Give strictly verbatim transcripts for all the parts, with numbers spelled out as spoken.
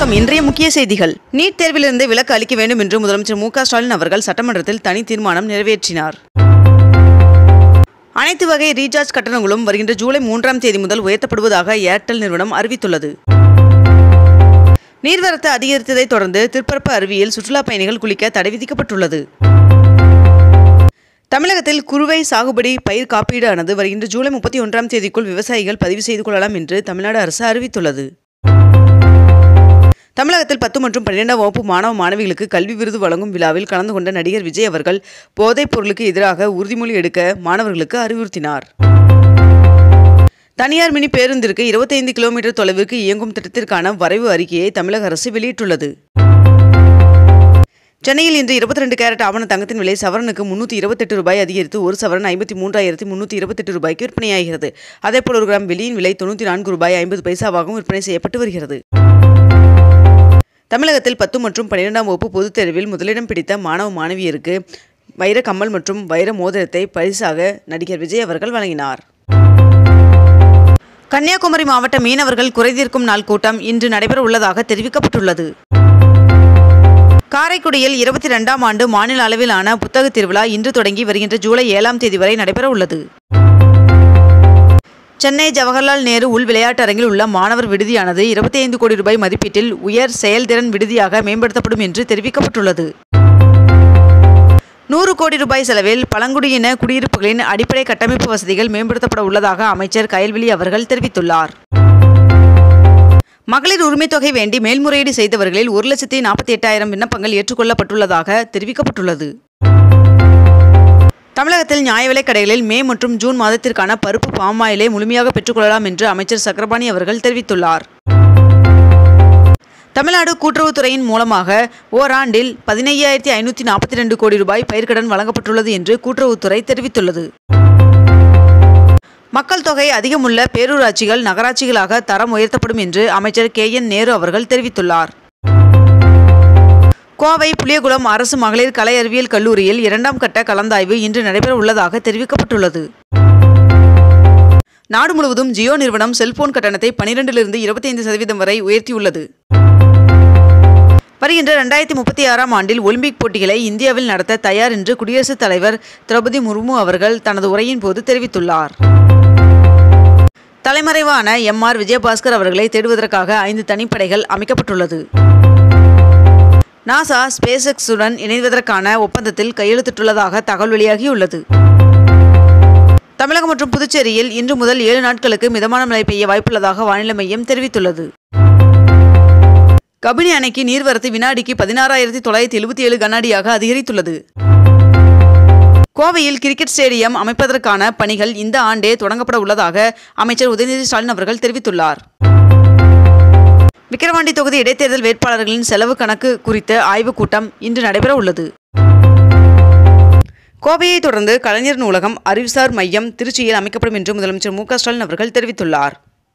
வணக்கம். இன்றைய முக்கிய செய்திகள். நீட் தேர்விலிருந்து விலக்கு அளிக்க வேண்டும் என்று முதலமைச்சர் மு க ஸ்டாலின் அவர்கள் சட்டமன்றத்தில் தனி தீர்மானம் நிறைவேற்றினார். அனைத்து வகை ரீசார்ஜ் கட்டணங்களும் வருகின்ற ஜூலை மூன்றாம் தேதி முதல் உயர்த்தப்படுவதாக ஏர்டெல் நிறுவனம் அறிவித்துள்ளது. நீர்வரத்து அதிகரித்ததை தொடர்ந்து திருப்பரப்பு அருவியில் சுற்றுலா பயணிகள் குளிக்க தடை விதிக்கப்பட்டுள்ளது. தமிழகத்தில் குறுவை சாகுபடி பயிர் காப்பீடு ஆனது வருகின்ற ஜூலை முப்பத்தி ஒன்றாம் தேதிக்குள் விவசாயிகள் பதிவு செய்து கொள்ளலாம் என்று தமிழ்நாடு அரசு அறிவித்துள்ளது. தமிழகத்தில் பத்து மற்றும் பன்னிரெண்டாம் வகுப்பு மாணவ மாணவிகளுக்கு கல்வி விருது வழங்கும் விழாவில் கலந்து கொண்ட நடிகர் விஜய் அவர்கள் போதைப் பொருளுக்கு எதிராக உறுதிமொழி எடுக்க மாணவர்களுக்கு அறிவுறுத்தினார். தனியார் மினி பேருந்திற்கு இருபத்தைந்து கிலோமீட்டர் தொலைவிற்கு இயங்கும் திட்டத்திற்கான வரைவு அறிக்கையை தமிழக அரசு வெளியிட்டுள்ளது. சென்னையில் இன்று இருபத்தி ரெண்டு கேரட் ஆவண தங்கத்தின் விலை சவரனுக்கு முன்னூற்றி இருபத்தெட்டு ரூபாய் அதிகரித்து ஒரு சவரன் ஐம்பத்தி மூன்றாயிரத்தி முன்னூற்றி இருபத்தெட்டு ரூபாய்க்கு விற்பனையாகிறது. அதேபோல் ஒரு கிராம் வெள்ளியின் விலை தொண்ணூற்றி நான்கு ரூபாய் ஐம்பது பைசாவாகவும் விற்பனை செய்யப்பட்டு வருகிறது. தமிழகத்தில் பத்து மற்றும் பன்னிரெண்டாம் வகுப்பு பொதுத் தேர்வில் முதலிடம் பிடித்த மாணவ மாணவியருக்கு வைர கம்மல் மற்றும் வைர மோதிரத்தை பரிசாக நடிகர் விஜய் அவர்கள் வழங்கினார். கன்னியாகுமரி மாவட்ட மீனவர்கள் குறைதீர்க்கும் நாள் கூட்டம் இன்று நடைபெற உள்ளதாக தெரிவிக்கப்பட்டுள்ளது. காரைக்குடியில் இருபத்தி இரண்டாம் ஆண்டு மாநில அளவிலான புத்தக திருவிழா இன்று தொடங்கி வருகின்ற ஜூலை ஏழாம் தேதி வரை நடைபெற உள்ளது. சென்னை ஜவஹர்லால் நேரு உள் விளையாட்டு அரங்கில் உள்ள மாணவர் விடுதியானது இருபத்தி ஐந்து கோடி ரூபாய் மதிப்பீட்டில் உயர் செயல்திறன் விடுதியாக மேம்படுத்தப்படும் என்று தெரிவிக்கப்பட்டுள்ளது. நூறு கோடி ரூபாய் செலவில் பழங்குடியின குடியிருப்புகளின் அடிப்படை கட்டமைப்பு வசதிகள் மேம்படுத்தப்பட உள்ளதாக அமைச்சர் கயல்விழி அவர்கள் தெரிவித்துள்ளார். மகளிர் உரிமைத் தொகை வேண்டி மேல்முறையீடு செய்தவர்களில் ஒரு லட்சத்தி நாற்பத்தி எட்டாயிரம் விண்ணப்பங்கள் ஏற்றுக்கொள்ளப்பட்டுள்ளதாக தெரிவிக்கப்பட்டுள்ளது. தமிழகத்தில் நியாய விலைக் கடைகளில் மே மற்றும் ஜூன் மாதத்திற்கான பருப்பு பாமாயிலை முழுமையாக பெற்றுக்கொள்ளலாம் என்று அமைச்சர் சக்கரபாணி அவர்கள் தெரிவித்துள்ளார். தமிழ்நாடு கூட்டுறவுத்துறையின் மூலமாக ஓராண்டில் பதினையாயிரத்தி ஐநூற்றி நாற்பத்தி ரெண்டு கோடி ரூபாய் பயிர்க்கடன் வழங்கப்பட்டுள்ளது என்று கூட்டுறவுத்துறை தெரிவித்துள்ளது. மக்கள் தொகை அதிகமுள்ள பேரூராட்சிகள் நகராட்சிகளாக தரம் உயர்த்தப்படும் என்று அமைச்சர் கே என் நேரு அவர்கள் தெரிவித்துள்ளார். கோவை புளியகுளம் அரசு மகளிர் கலை அறிவியல் கல்லூரியில் இரண்டாம் கட்ட கலந்தாய்வு இன்று நடைபெற உள்ளதாக தெரிவிக்கப்பட்டுள்ளது. நாடு முழுவதும் ஜியோ நிறுவனம் செல்போன் கட்டணத்தை பனிரெண்டிலிருந்து இருபத்தி ஐந்து சதவீதம் வரை உயர்த்தியுள்ளது. வருகின்ற இரண்டாயிரத்தி முப்பத்தி ஆறாம் ஆண்டில் ஒலிம்பிக் போட்டிகளை இந்தியாவில் நடத்த தயார் என்று குடியரசுத் தலைவர் திரௌபதி முர்மு அவர்கள் தனது உரையின் போது தெரிவித்துள்ளார். தலைமறைவான எம் ஆர் விஜயபாஸ்கர் அவர்களை தேடுவதற்காக ஐந்து தனிப்படைகள் அமைக்கப்பட்டுள்ளது. நாசா ஸ்பேஸ் எக்ஸுடன் இணைவதற்கான ஒப்பந்தத்தில் கையெழுத்திட்டுள்ளதாக தகவல் வெளியாகியுள்ளது. தமிழகம் மற்றும் புதுச்சேரியில் இன்று முதல் ஏழு நாட்களுக்கு மிதமான மழை பெய்ய வாய்ப்புள்ளதாக வானிலை மையம் தெரிவித்துள்ளது. கபினி அணைக்கு நீர்வரத்து வினாடிக்கு பதினாறாயிரத்தி தொள்ளாயிரத்தி எழுபத்தி ஏழு கனஅடியாக அதிகரித்துள்ளது. கோவையில் கிரிக்கெட் ஸ்டேடியம் அமைப்பதற்கான பணிகள் இந்த ஆண்டே தொடங்கப்பட உள்ளதாக அமைச்சர் உதயநிதி ஸ்டாலின் அவர்கள் தெரிவித்துள்ளார். விக்கிரவாண்டி தொகுதி இடைத்தேர்தல் வேட்பாளர்களின் செலவு கணக்கு குறித்த ஆய்வுக் கூட்டம் இன்று நடைபெற உள்ளது. கோவையை தொடர்ந்து கலைஞர் நூலகம் அறிவுசார் மையம் திருச்சியில் அமைக்கப்படும் என்று முதலமைச்சர் மு க ஸ்டாலின் அவர்கள் தெரிவித்துள்ளார்.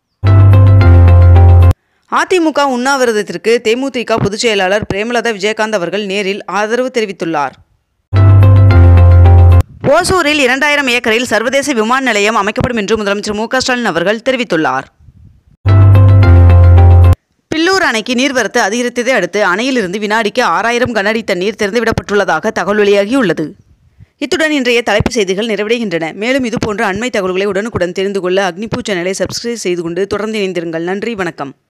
அதிமுக உண்ணாவிரதத்திற்கு தேமுதிக பொதுச் செயலாளர் பிரேமலதா விஜயகாந்த் அவர்கள் நேரில் ஆதரவு தெரிவித்துள்ளார். ஓசூரில் இரண்டாயிரம் ஏக்கரில் சர்வதேச விமான நிலையம் அமைக்கப்படும் என்று முதலமைச்சர் மு க ஸ்டாலின் அவர்கள் தெரிவித்துள்ளார். பில்லூர் அணைக்கு நீர்வரத்து அதிகரித்ததை அடுத்து அணையிலிருந்து வினாடிக்கு ஆறாயிரம் கனஅடி தண்ணீர் திறந்துவிடப்பட்டுள்ளதாக தகவல் வெளியாகியுள்ளது. இத்துடன் இன்றைய தலைப்புச் செய்திகள் நிறைவடைகின்றன. மேலும் இதுபோன்ற அண்மை தகவல்களை உடனுக்குடன் தெரிந்து கொள்ள அக்னிபூ சேனலை சப்ஸ்கிரைப் செய்து கொண்டு தொடர்ந்து இணைந்திருங்கள். நன்றி, வணக்கம்.